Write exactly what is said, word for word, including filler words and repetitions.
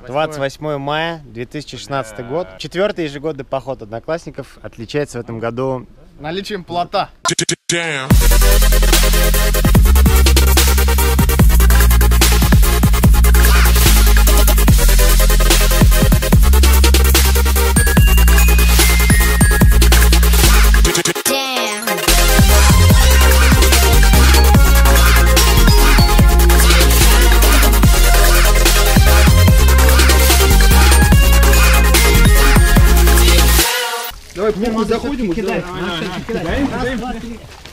двадцать восьмое мая две тысячи шестнадцатый год. Четвертый ежегодный поход одноклассников отличается в этом году наличием плота. Давай, мы заходим, кидай.